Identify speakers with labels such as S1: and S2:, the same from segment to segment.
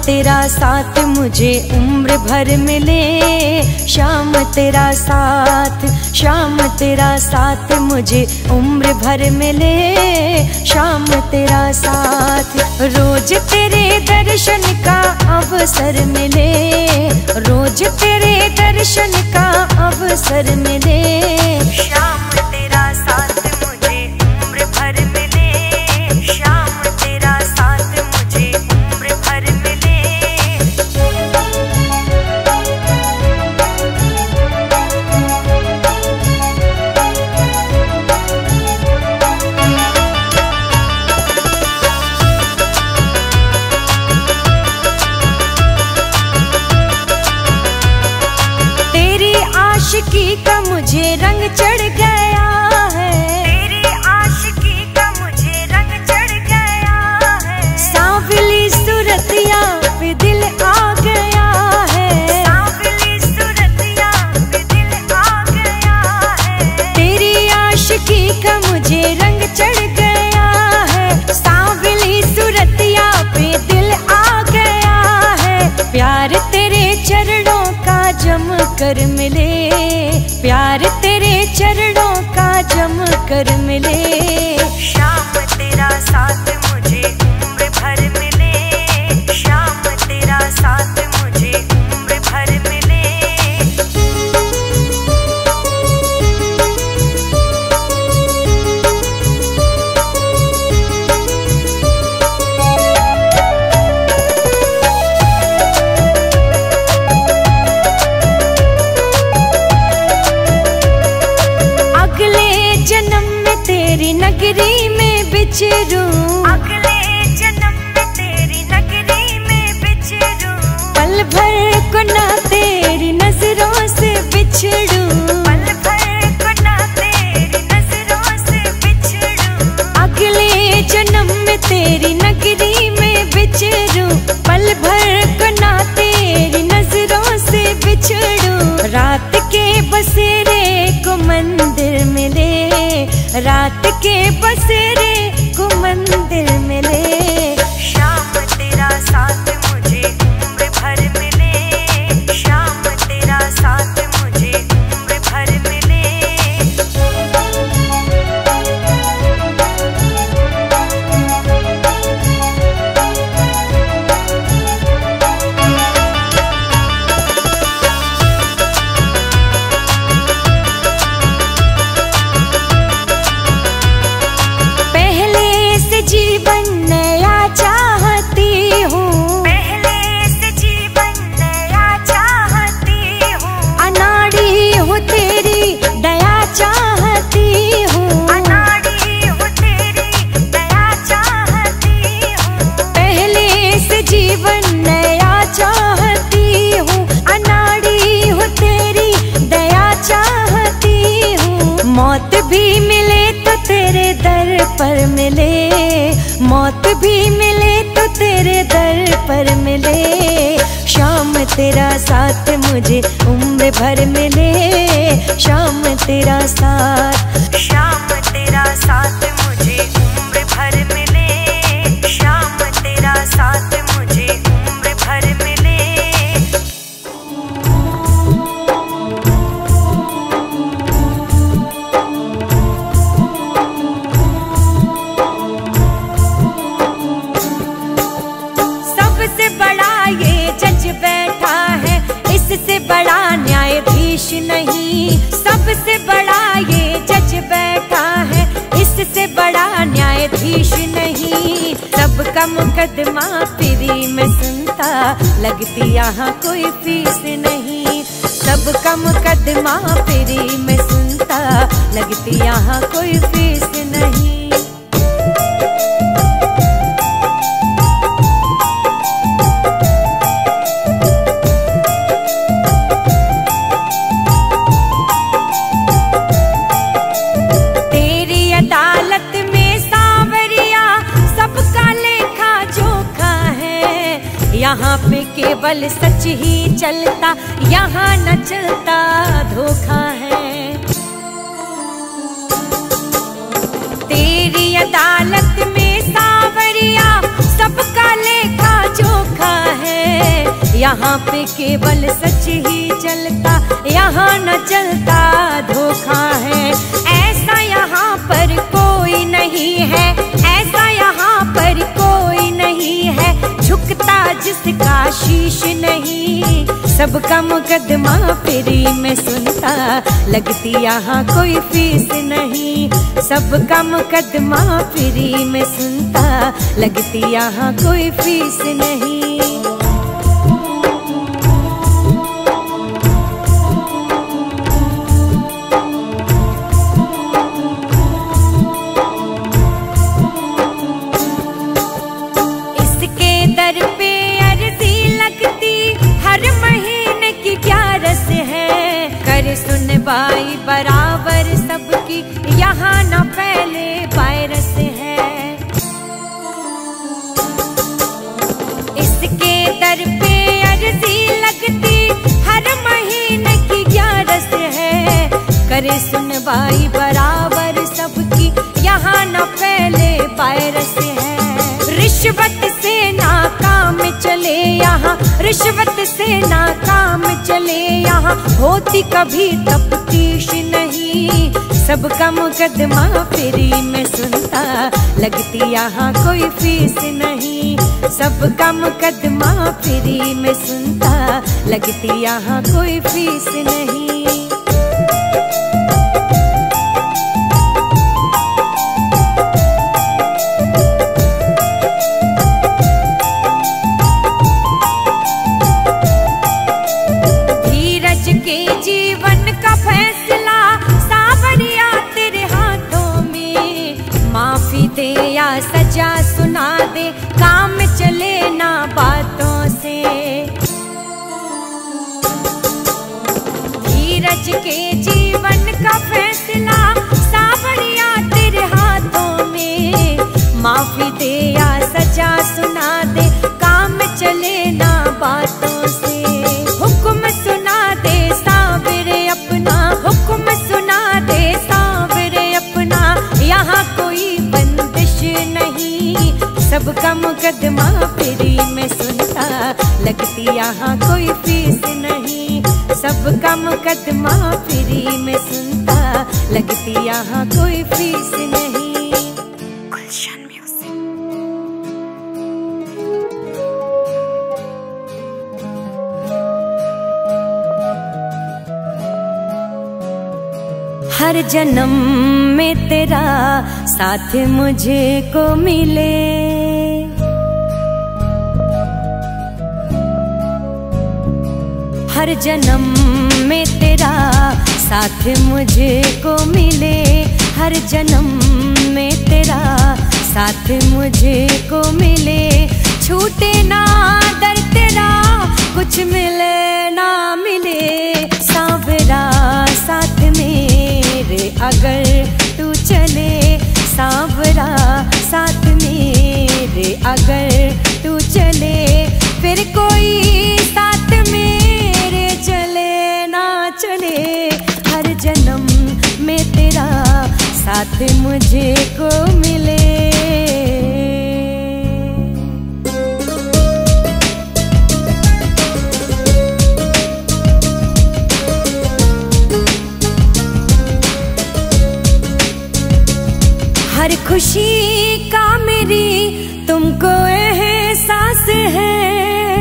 S1: तेरा साथ मुझे उम्र भर मिले, श्याम तेरा साथ, श्याम तेरा साथ मुझे उम्र भर मिले, श्याम तेरा साथ। रोज तेरे दर्शन का अवसर मिले, रोज तेरे दर्शन का अवसर मिले, श्याम तेरा साथ मुझे उम्र भर मिले, श्याम तेरा साथ मुझे उम्र भर मिले। तेरी आशिकी का मुझे रंग चढ़ गया है, तेरी आशिकी का मुझे रंग चढ़ गया है, सांवली सूरतिया पे दिल आ गया है, सांवली सूरतिया पे दिल आ गया है। तेरी आशिकी का मुझे रंग चढ़ गया है, सांवली सूरतिया पे दिल आ गया है। प्यार तेरे चरणों का जम कर मिले, प्यार तेरे चरणों का जम कर मिले, श्याम तेरा साथ मुझे उम्र भर मिले, श्याम तेरा साथ मुझे उम्र भर मिले। तेरी नगरी में बिछरूं, अगले जन्म में तेरी नगरी में बिछरूं, पल भर को ना तेरी नजरों से बिछड़ूं, पल भर को ना तेरी नजरों से बिछड़ूं, अगले जन्म में तेरी नगरी में बिछरूं, पल भर को ना तेरी नजरों से बिछड़ूं। रात के बसेरे को मंदिर मिले, रात के बसेरे को मंदिर मिले, श्याम तेरा साथ मुझे उम्र भर मिले, श्याम तेरा साथ मुझे उम्र भर मिले। जीवन नया चाहती हूँ, पहले से जीवन नया चाहती हूँ, अनाड़ी हूँ तेरी दया चाहती हूँ, अनाड़ी हूँ तेरी दया चाहती हूँ, पहले से जीवन नया चाहती हूँ, अनाड़ी हूँ तेरी दया चाहती हूँ। मौत भी मिले तो तेरे दर पर मिले, मौत भी मिले तो तेरे दर पर मिले, श्याम तेरा साथ मुझे उम्र भर मिले, श्याम तेरा साथ, श्याम तेरा साथ मुझे उम्र भर मिले, श्याम तेरा साथ मुझे उम्र भर मिले। बैठा है इससे बड़ा न्यायाधीश नहीं, सबसे बड़ा ये जज बैठा है इससे बड़ा न्यायाधीश नहीं। सबका मुकदमा फ्री में सुनता, लगती यहाँ कोई फीस नहीं, सबका मुकदमा फ्री में सुनता, लगती यहाँ कोई फीस नहीं। यहाँ पे केवल सच ही चलता, यहाँ न चलता धोखा है। तेरी अदालत में सावरिया सबका लेखा जोखा है, यहाँ पे केवल सच ही चलता, यहाँ न चलता धोखा है। ऐसा यहाँ पर कोई नहीं है, ऐसा यहाँ पर कोई नहीं है, झुकता जिसका शीश नहीं। सबका मुकदमा फ्री में सुनता, लगती यहाँ कोई फीस नहीं। सबका मुकदमा फ्री में सुनता, लगती यहाँ कोई फीस नहीं। दर पे अर्जी लगती, हर महीने की क्या रस है। कर सुनवाई बराबर सबकी, यहाँ न पहले वायरस है। इसके दर पे अर्जी लगती, हर महीने की क्या रस है। करे सुनवाई बराबर सबकी, यहाँ न पहले वायरस है। रिश्वत से ना काम चले यहाँ, रिश्वत से ना काम चले यहाँ, होती कभी तफ्तीश नहीं। सबका मुकदमा फ्री में सुनता, लगती यहाँ कोई फीस नहीं। सबका मुकदमा फ्री में सुनता, लगती यहाँ कोई फीस नहीं। जीवन का फैसला सावरिया तेरे हाथों में, माफी दे या सजा सुना दे, काम चले ना बातों से। धीरज के जीवन का फैसला सावरिया तेरे हाथों में, माफी दे या सजा सुना दे, काम चले ना बातों से। हुक्म सुना दे सावरे अपना, हुक्म सुना दे सावरे अपना, यहाँ कोई बंदिश नहीं। सबका मुकदमा फ्री में सुनता, लगती यहाँ कोई फीस नहीं। सबका मुकदमा फ्री में सुनता, लगती यहाँ कोई फीस नहीं। गुलशन म्यूजिक। हर जन्म में तेरा साथ मुझे को मिले, हर जन्म में तेरा साथ मुझे को मिले, हर जन्म में तेरा साथ मुझे को मिले। छूटे ना दर तेरा, कुछ मिले ना मिले, सांवरा साथ मेरे अगर तू चले, सांवरा साथ मेरे अगर तू चले, फिर कोई साथ मेरे चले ना चले। हर जन्म में तेरा साथ मुझे को मिले। हर खुशी का मेरी तुमको एहसास है,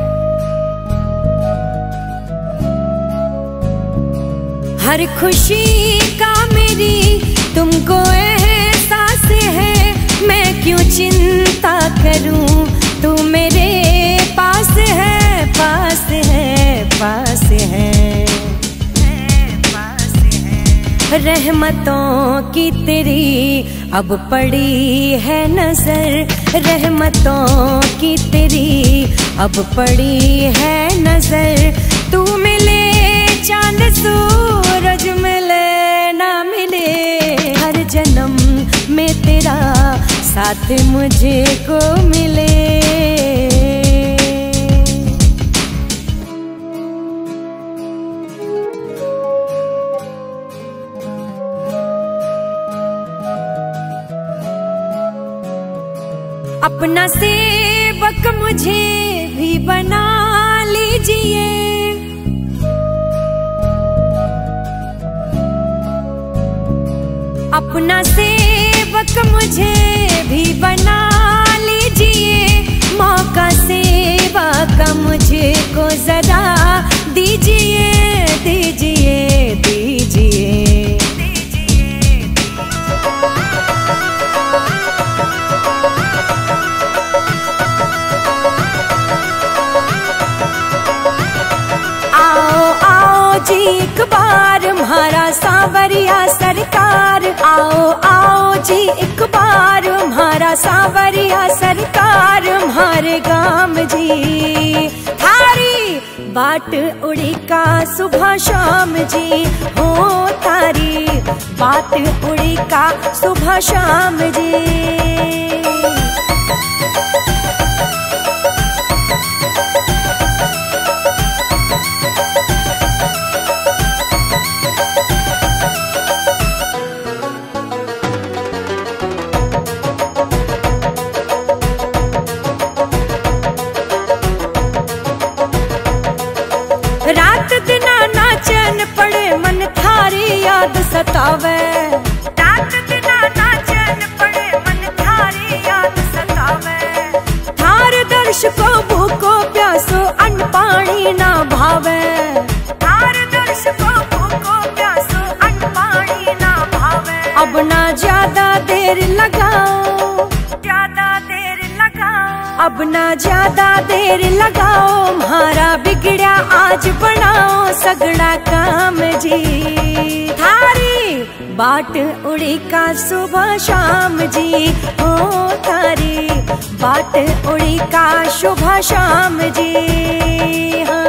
S1: हर खुशी का मेरी तुमको एहसास है। मैं क्यों चिंता करूं, तू मेरे पास है, पास है, पास है। रहमतों की तेरी अब पड़ी है नजर, रहमतों की तेरी अब पड़ी है नजर। तू मिले चांद सूरज मिले ना मिले, हर जन्म में तेरा साथ मुझे को मिले। अपना सेवक मुझे भी बना लिया, लीजिए। अपना सेवक मुझे भी बना लीजिए। मौका सेवा का मुझको जरा दीजिए, दीजिए, दीजिए। आओ आओ जी एक बार म्हारा सांवरिया सरकार, आओ आओ जी एक बार म्हारा सांवरिया सरकार, म्हारे गाम जी थारी बाट उड़ी का सुबह शाम जी हो, तारी बाट उड़ी का सुबह शाम जी। रात दिना नाचन पड़े मन थारी याद सतावे, रात दिना नाचन पड़े मन थारी याद सतावे। थार दर्शको भूको प्यासो अन्न पानी ना भावे, थार दर्शको भूको प्यासो अन्न पानी ना भावे। अब ना ज्यादा देर लगाओ, ज्यादा देर लगाओ, अब ना ज्यादा देर लगाओ, म्हारा बिगड़ा आज बनाओ सगड़ा काम जी। थारी बाट उड़ी का सुबह शाम जी हो, थारी बाट उड़ी का शुभ शाम जी। हाँ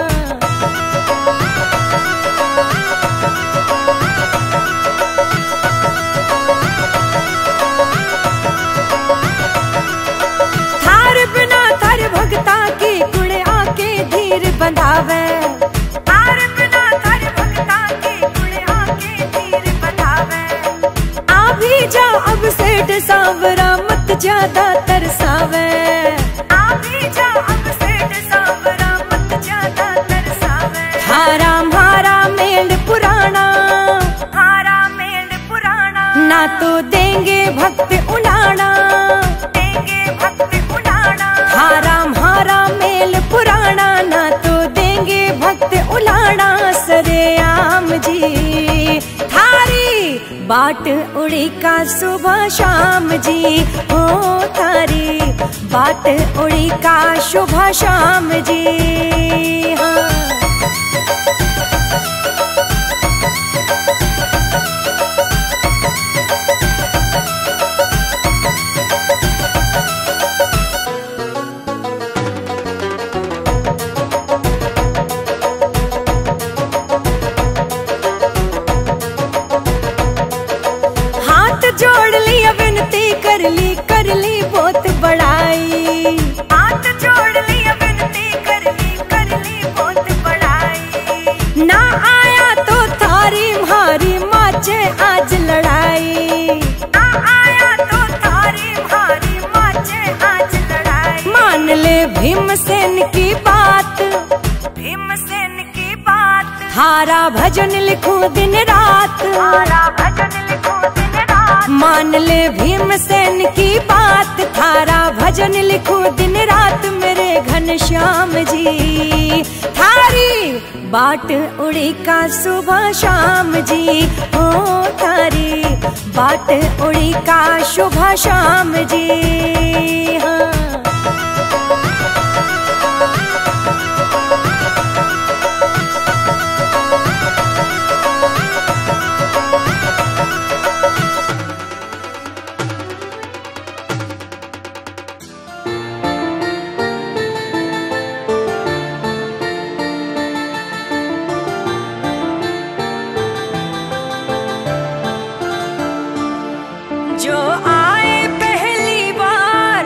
S1: भगता की कुड़े आके धीर बंधावे, तार बिना तार भगता की कुड़े आके धीर बंधावे। आ भी जा अब सेठ सांवरा मत ज्यादा तरसावे, आ भी जा अब सेठ सांवरा मत ज्यादा तरसावे। थारा म्हारा मेल पुराना, थारा मेल पुराना, ना तो देंगे भक्त उलाना, देंगे भक्त उलाना। थारा म्हारा मेल पुराना, ना तो देंगे भक्त उलाना सरेआम जी। थारी बाट उड़ी का सुबह शाम जी हो, थारी बाट उड़ी का शुभ शाम जी। हाँ जोड़ ली विनती कर ली बहुत बड़ाई, हाथ जोड़ ली विनती कर ली बहुत बड़ाई। ना आया तो थारी म्हारी माचे आज लड़ाई, ना आया तो थारी म्हारी माचे आज लड़ाई। मान ले भीमसेन की बात, भीमसेन की बात, थारा भजन लिखूं दिन रात, थारा भजन लिखूं दिन रात। मान ले भीमसेन की बात, थारा भजन लिखूं दिन रात मेरे घनश्याम जी। थारी बाट उड़ी का सुबह शाम जी हो, थारी बाट उड़ी का शुभ शाम जी। हाँ जो आए पहली बार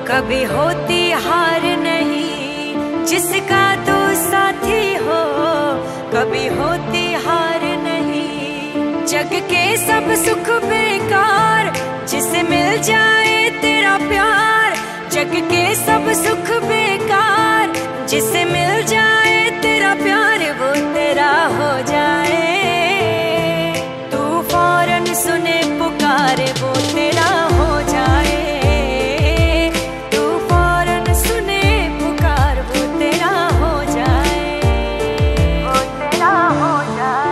S1: कभी होती हार नहीं जिसका तो साथी हो, कभी होती हार नहीं। जग के सब सुख बेकार जिसे मिल जाए तेरा प्यार, जग के सब सुख बेकार जिसे मिल जाए तेरा प्यार, वो तेरा हो जाए। तू फौरन सुने पुकार, वो तेरा हो जाए। तू फौरन सुने पुकार, वो तेरा हो जाए, वो तेरा हो जाए।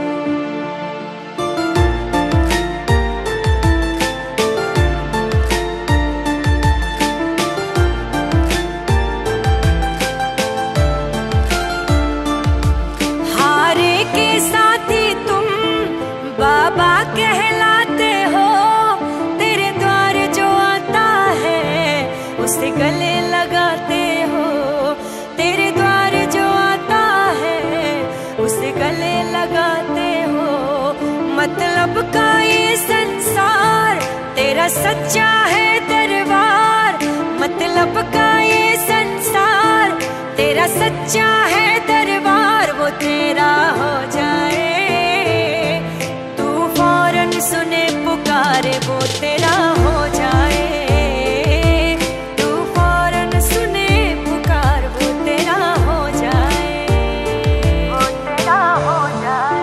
S1: हारे के साथी तुम बाबा कहलाते हो, तेरे द्वार जो आता है उसे गले लगाते हो, तेरे द्वार जो आता है उसे गले लगाते हो। मतलब का ये संसार तेरा सच्चा है दरबार, मतलब का ये संसार तेरा सच्चा है दरबार, वो तेरा हो जाए। तू फौरन सुने पुकार, वो तेरा हो जाए। तू फौरन सुने पुकार, वो तेरा हो जाए, वो तेरा हो जाए।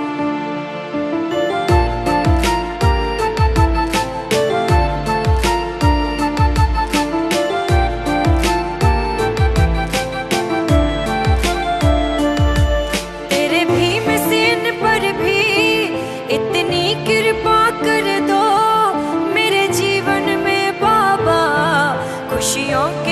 S1: तेरे भीम सेन पर भी इतनी कृपा कर दो, मेरे जीवन में बाबा खुशियों